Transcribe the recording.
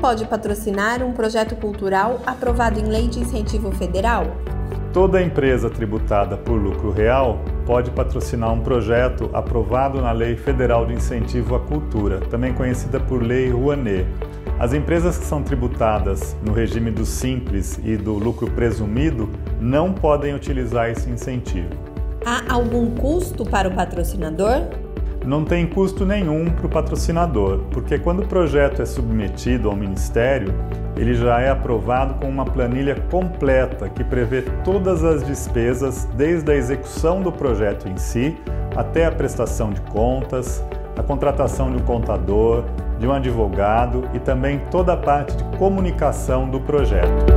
pode patrocinar um projeto cultural aprovado em lei de incentivo federal? Toda empresa tributada por lucro real pode patrocinar um projeto aprovado na Lei Federal de Incentivo à Cultura, também conhecida por Lei Rouanet. As empresas que são tributadas no regime do simples e do lucro presumido não podem utilizar esse incentivo. Há algum custo para o patrocinador? Não tem custo nenhum para o patrocinador, porque quando o projeto é submetido ao Ministério, ele já é aprovado com uma planilha completa que prevê todas as despesas, desde a execução do projeto em si, até a prestação de contas, a contratação de um contador, de um advogado e também toda a parte de comunicação do projeto.